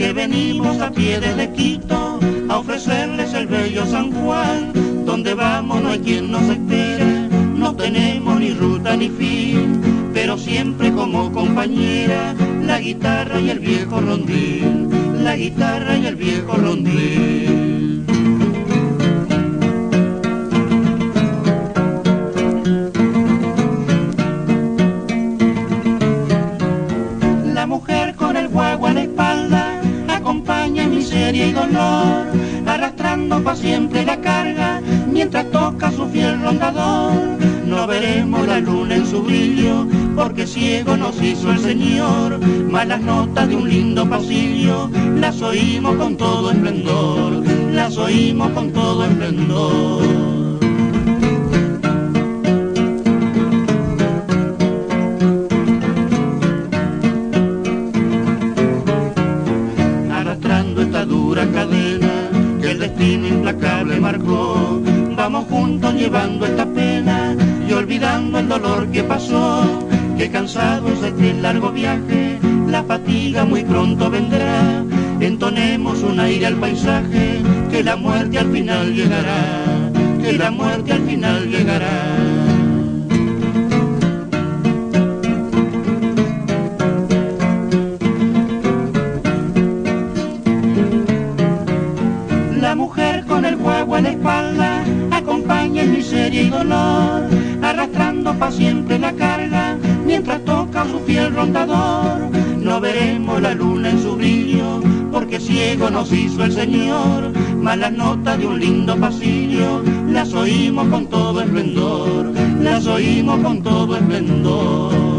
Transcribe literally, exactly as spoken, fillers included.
que venimos a pie desde Quito a ofrecerles el bello San Juan. Donde vamos no hay quien nos espera, no tenemos ni ruta ni fin, pero siempre como compañera la guitarra y el viejo rondín, la guitarra y el viejo rondín. La mujer con el guagua a la espalda acompaña miseria y dolor, arrastrando pa' siempre la carga mientras toca su fiel rondador. No veremos la luna en su brillo, porque ciego nos hizo el Señor, mas las notas de un lindo pasillo las oímos con todo esplendor, las oímos con todo esplendor. Arrastrando esta dura cadena que el destino implacable marcó, vamos juntos llevando esta pena y olvidando el dolor que pasó, que cansados de este largo viaje, la fatiga muy pronto vendrá. Entonemos un aire al paisaje, que la muerte al final llegará, que la muerte al final llegará. La mujer con el guagua en la espalda acompaña en miseria y dolor, arrastrando pa' siempre la carga mientras toca su fiel rondador. No veremos la luna en su brillo, porque ciego nos hizo el Señor, mas las notas de un lindo pasillo las oímos con todo esplendor, las oímos con todo esplendor.